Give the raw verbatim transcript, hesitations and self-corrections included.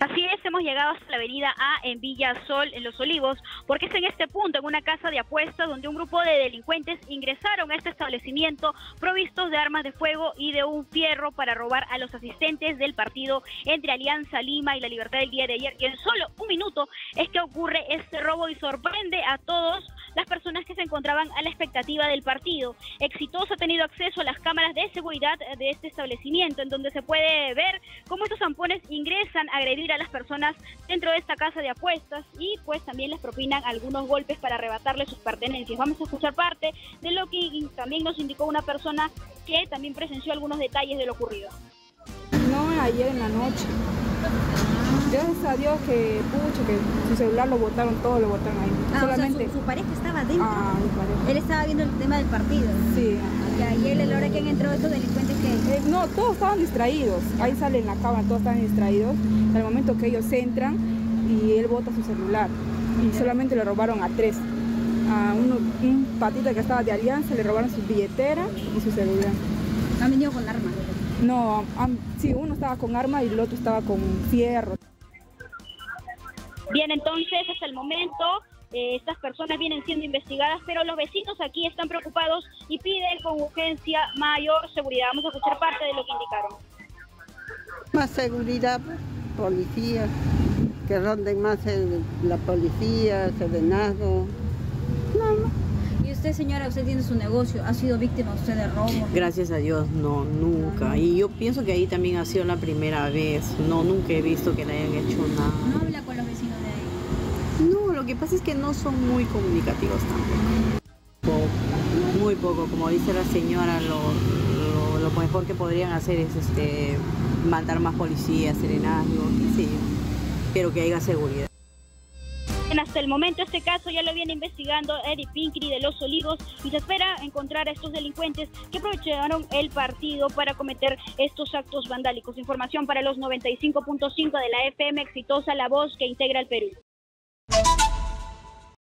Así es, hemos llegado hasta la avenida A en Villa Sol, en Los Olivos, porque es en este punto, en una casa de apuestas, donde un grupo de delincuentes ingresaron a este establecimiento provistos de armas de fuego y de un fierro para robar a los asistentes del partido entre Alianza Lima y La Libertad del día de ayer. Y en solo un minuto es que ocurre este robo y sorprende a todas las personas que se encontraban a la expectativa del partido. Exitoso ha tenido acceso a las cámaras de seguridad de este establecimiento, en donde se puede ver cómo estos zampones ingresan a agredir a las personas dentro de esta casa de apuestas y pues también les propinan algunos golpes para arrebatarles sus pertenencias. Vamos a escuchar parte de lo que también nos indicó una persona que también presenció algunos detalles de lo ocurrido. No, ayer en la noche. Gracias a Dios que, pucho, que su celular lo botaron todo, lo botaron ahí. Ah, Solamente... o sea, su, su pareja estaba dentro. Ah, mi pareja. Él estaba viendo el tema del partido. Sí. Ya, y él, a la hora que han entrado estos delincuentes, que eh, no, todos estaban distraídos. Ahí sale en la cámara, todos estaban distraídos. Al momento que ellos entran y él bota su celular. Y solamente le robaron a tres. A uno, un patita que estaba de Alianza, le robaron su billetera y su celular. ¿Han venido con armas? No, um, sí, uno estaba con arma y el otro estaba con fierro. Bien, entonces hasta el momento eh, estas personas vienen siendo investigadas, pero los vecinos aquí están preocupados y piden con urgencia mayor seguridad. Vamos a escuchar parte de lo que indicaron. Más seguridad, policía, que ronden más el, la policía, el serenazgo. No, no. Y usted, señora, usted tiene su negocio, ¿ha sido víctima usted de robo? Gracias a Dios, no, nunca. Y yo pienso que ahí también ha sido la primera vez. No, nunca he visto que le hayan hecho nada. ¿No habla con los vecinos de ahí? No, lo que pasa es que no son muy comunicativos tampoco. Muy poco, como dice la señora, lo, lo, lo mejor que podrían hacer es este mandar más policías, serenazgo, sí, pero que haya seguridad. Hasta el momento este caso ya lo viene investigando Eddie Pinkri de Los Olivos y se espera encontrar a estos delincuentes que aprovecharon el partido para cometer estos actos vandálicos. Información para los noventa y cinco punto cinco de la F M Exitosa, la voz que integra el Perú.